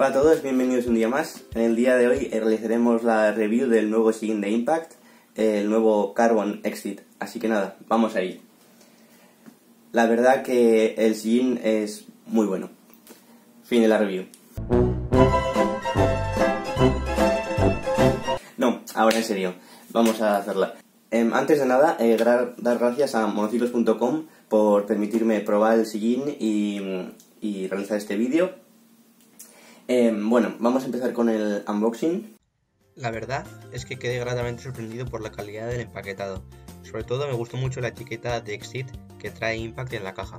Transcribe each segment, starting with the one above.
Hola a todos, bienvenidos un día más. En el día de hoy realizaremos la review del nuevo sillín de Impact, el nuevo Carbon Exit. Así que nada, vamos a ir. La verdad que el sillín es muy bueno. Fin de la review. No, ahora en serio, vamos a hacerla. Antes de nada, dar gracias a monociclos.com por permitirme probar el sillín y realizar este vídeo. Bueno, vamos a empezar con el unboxing. La verdad es que quedé gratamente sorprendido por la calidad del empaquetado. Sobre todo me gustó mucho la etiqueta de Exit que trae Impact en la caja.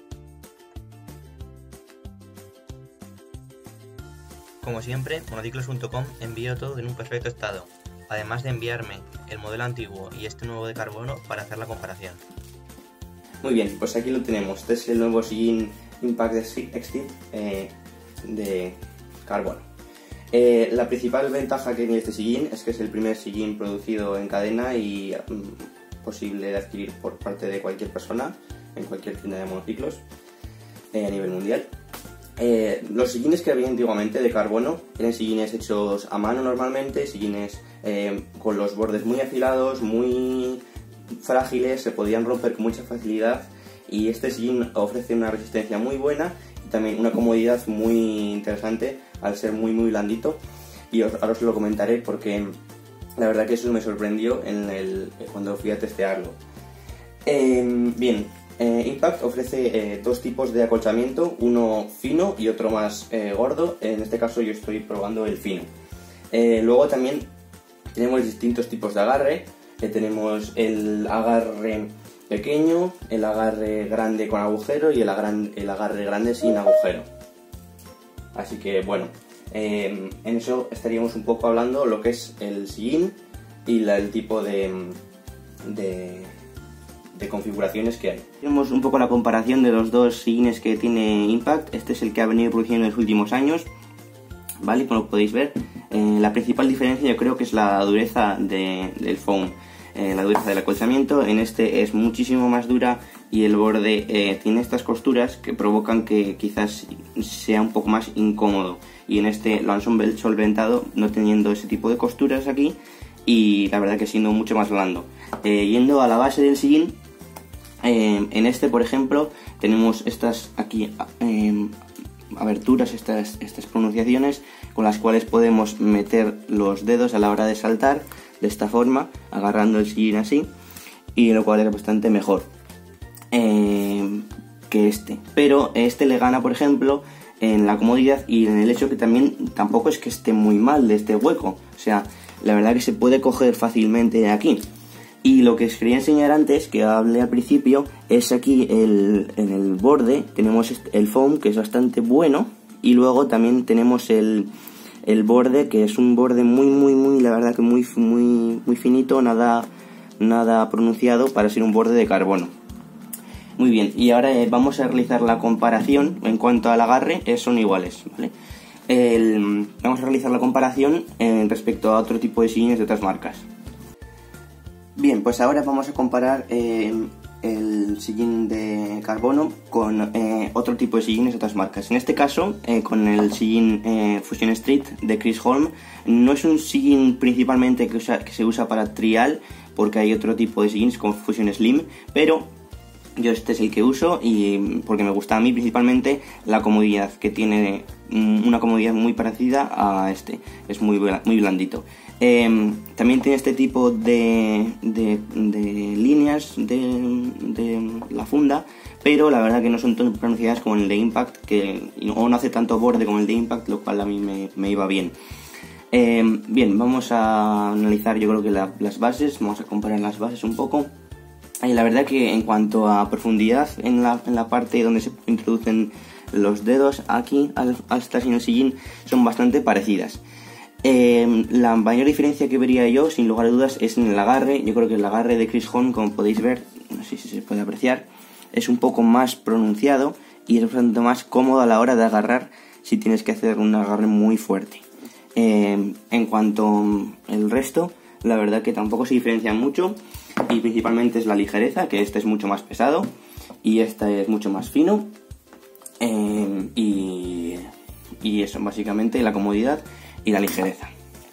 Como siempre, monociclos.com envió todo en un perfecto estado, además de enviarme el modelo antiguo y este nuevo de carbono para hacer la comparación. Muy bien, pues aquí lo tenemos. Este es el nuevo sillín Impact Exit de carbono. La principal ventaja que tiene este sillín es que es el primer sillín producido en cadena y posible de adquirir por parte de cualquier persona en cualquier tienda de monociclos a nivel mundial. Los sillines que había antiguamente de carbono eran sillines hechos a mano normalmente, sillines con los bordes muy afilados, muy frágiles, se podían romper con mucha facilidad, y este sillín ofrece una resistencia muy buena y también una comodidad muy interesante al ser muy blandito, y ahora os lo comentaré porque la verdad que eso me sorprendió cuando fui a testearlo. Bien, Impact ofrece dos tipos de acolchamiento, uno fino y otro más gordo. En este caso yo estoy probando el fino. Luego también tenemos distintos tipos de agarre. Tenemos el agarre pequeño, el agarre grande con agujero y el agarre grande sin agujero. Así que bueno, en eso estaríamos un poco hablando lo que es el sillín y el tipo de configuraciones que hay. Tenemos un poco la comparación de los dos sillines que tiene Impact. Este es el que ha venido produciendo en los últimos años, ¿vale? Como podéis ver, la principal diferencia yo creo que es la dureza del foam, la dureza del acolchamiento. En este es muchísimo más dura y el borde tiene estas costuras que provocan que quizás sea un poco más incómodo, y en este lo han solventado no teniendo ese tipo de costuras aquí, y la verdad que siendo mucho más blando. Yendo a la base del sillín, en este por ejemplo tenemos estas aquí aberturas, estas pronunciaciones con las cuales podemos meter los dedos a la hora de saltar de esta forma, agarrando el sillín así, y lo cual es bastante mejor que este. Pero este le gana por ejemplo en la comodidad y en el hecho que también tampoco es que esté muy mal de este hueco, o sea, la verdad que se puede coger fácilmente de aquí. Y lo que os quería enseñar antes, que hablé al principio, es aquí en el borde tenemos el foam, que es bastante bueno, y luego también tenemos el borde, que es un borde muy la verdad que muy finito, nada pronunciado para ser un borde de carbono. Muy bien, y ahora vamos a realizar la comparación en cuanto al agarre. Son iguales, ¿vale? Vamos a realizar la comparación respecto a otro tipo de sillines de otras marcas. Bien, pues ahora vamos a comparar el sillín de carbono con otro tipo de sillines de otras marcas. En este caso, con el sillín Fusion Street de Chris Holm. No es un sillín principalmente que se usa para trial, porque hay otro tipo de sillines como Fusion Slim, pero yo este es el que uso, y porque me gusta a mí principalmente la comodidad, que tiene una comodidad muy parecida a este, es muy blandito. También tiene este tipo de líneas de la funda, pero la verdad que no son tan pronunciadas como el de Impact, o no hace tanto borde como el de Impact, lo cual a mí me iba bien. Bien, vamos a analizar yo creo que las bases, vamos a comparar las bases un poco. Y la verdad que en cuanto a profundidad en la parte donde se introducen los dedos aquí hasta en el sillín son bastante parecidas. La mayor diferencia que vería yo, sin lugar a dudas, es en el agarre. Yo creo que el agarre de Chris Holm, como podéis ver, no sé si se puede apreciar, es un poco más pronunciado y es bastante más cómodo a la hora de agarrar si tienes que hacer un agarre muy fuerte. En cuanto al resto, la verdad que tampoco se diferencian mucho, y principalmente es la ligereza, que este es mucho más pesado y este es mucho más fino, y Y eso, básicamente la comodidad y la ligereza.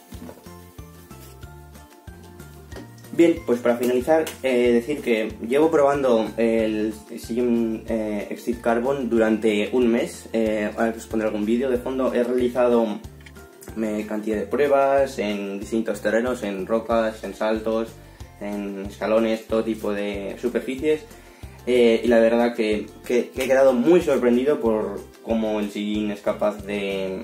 Bien, pues para finalizar, decir que llevo probando el sillón Exit Carbon durante un mes. Ahora os pondré algún vídeo de fondo. He realizado cantidad de pruebas en distintos terrenos, en rocas, en saltos, en escalones, todo tipo de superficies. Y la verdad que he quedado muy sorprendido por cómo el sillín es capaz de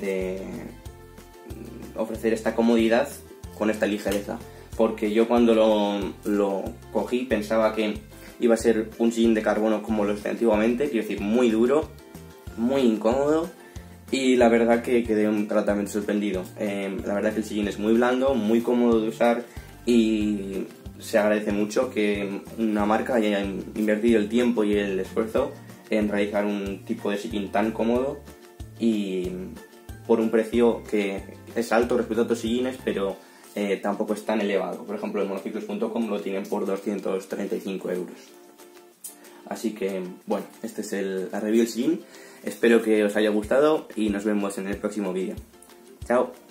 ofrecer esta comodidad con esta ligereza. Porque yo cuando lo cogí pensaba que iba a ser un sillín de carbono como los de antiguamente, quiero decir, muy duro, muy incómodo, y la verdad que quedé gratamente sorprendido. La verdad que el sillín es muy blando, muy cómodo de usar, y se agradece mucho que una marca haya invertido el tiempo y el esfuerzo en realizar un tipo de sillín tan cómodo y por un precio que es alto respecto a otros sillines, pero tampoco es tan elevado. Por ejemplo, en monociclos.com lo tienen por 235 euros. Así que, bueno, este es la review del sillín. Espero que os haya gustado y nos vemos en el próximo vídeo. Chao.